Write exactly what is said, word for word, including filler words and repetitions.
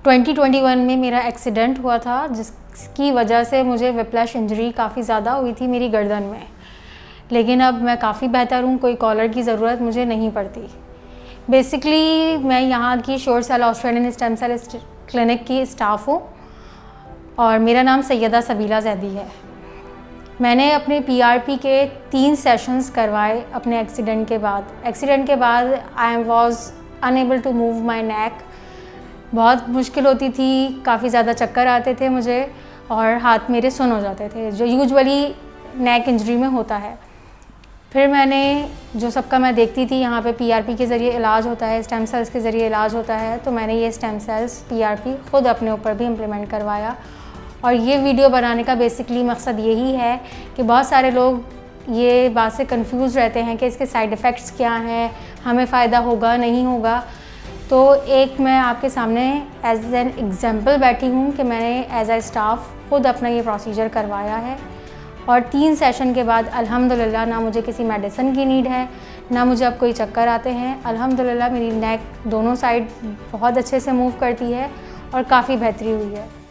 Twenty twenty one में मेरा accident हुआ था जिसकी वजह से मुझे विप्लैश इंजरी काफ़ी ज़्यादा हुई थी मेरी गर्दन में, लेकिन अब मैं काफ़ी बेहतर हूँ, कोई कॉलर की ज़रूरत मुझे नहीं पड़ती। बेसिकली मैं यहाँ की sure cell Australian stem cell clinic की स्टाफ हूँ और मेरा नाम सैयदा सबीला जैदी है। मैंने अपने पीआरपी के तीन सेशंस करवाए अपने एक्सीडेंट के बाद। एक्सीडेंट के बाद I was unable to move my neck, बहुत मुश्किल होती थी, काफ़ी ज़्यादा चक्कर आते थे मुझे और हाथ मेरे सुन हो जाते थे, जो यूजुअली नेक इंजरी में होता है। फिर मैंने जो सबका मैं देखती थी यहाँ पे पीआरपी के ज़रिए इलाज होता है, स्टेम सेल्स के ज़रिए इलाज होता है, तो मैंने ये स्टेम सेल्स पीआरपी ख़ुद अपने ऊपर भी इम्प्लीमेंट करवाया। और ये वीडियो बनाने का बेसिकली मकसद यही है कि बहुत सारे लोग ये बात से कंफ्यूज रहते हैं कि इसके साइड इफ़ेक्ट्स क्या हैं, हमें फ़ायदा होगा नहीं होगा। तो एक मैं आपके सामने एज एन एग्जांपल बैठी हूँ कि मैंने एज ए स्टाफ खुद अपना ये प्रोसीजर करवाया है और तीन सेशन के बाद अल्हम्दुलिल्लाह ना मुझे किसी मेडिसिन की नीड है, ना मुझे अब कोई चक्कर आते हैं। अल्हम्दुलिल्लाह मेरी नेक दोनों साइड बहुत अच्छे से मूव करती है और काफ़ी बेहतरी हुई है।